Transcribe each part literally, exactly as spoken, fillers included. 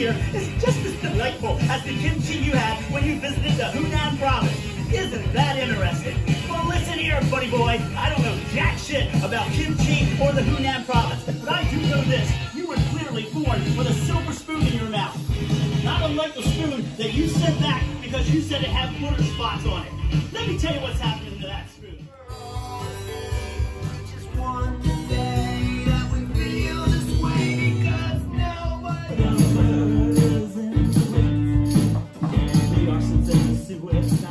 here is just as delightful as the kimchi you had when you visited the Hunan province. Isn't that interesting? Well, listen here, buddy boy. I don't know jack shit about kimchi or the Hunan province, but I do know this. You were clearly born with a silver spoon in your mouth. Not unlike the spoon that you sent back because you said it had glitter spots on it. Let me tell you what's happening to that spoon. Just one day that we feel this way because nobody else We are sensational suicide.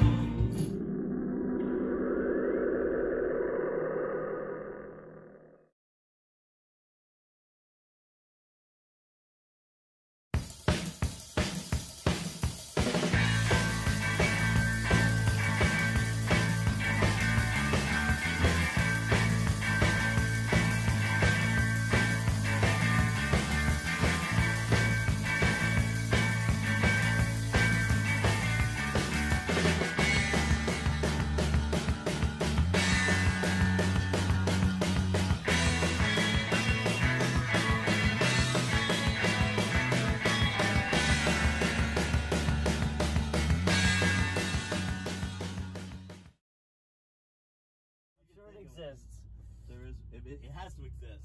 It exists. There is. It, it has to exist.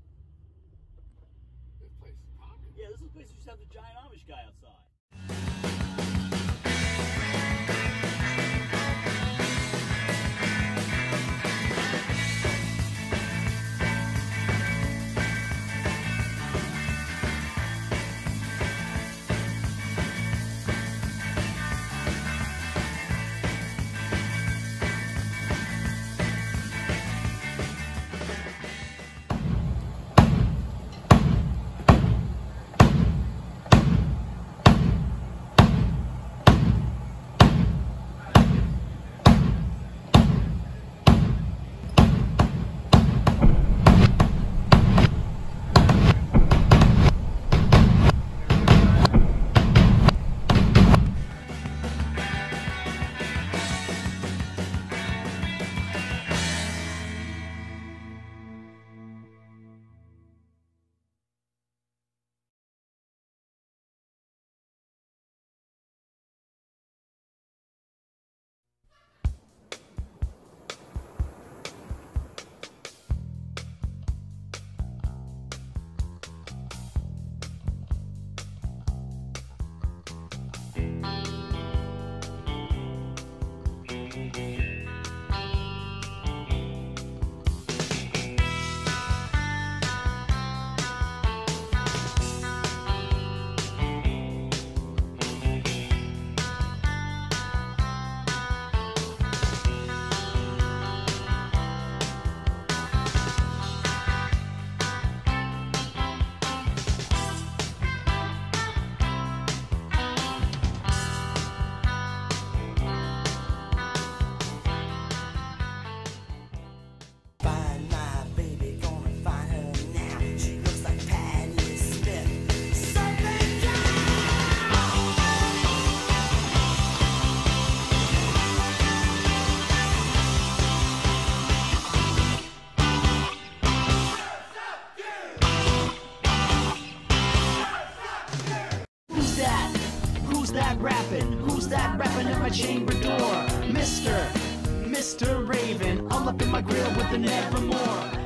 This place is popping. Yeah, this is the place that used to have the giant Amish guy outside. Rapping? Who's that rapping at my chamber door? Mister, Mister Raven, all up in my grill with the nevermore.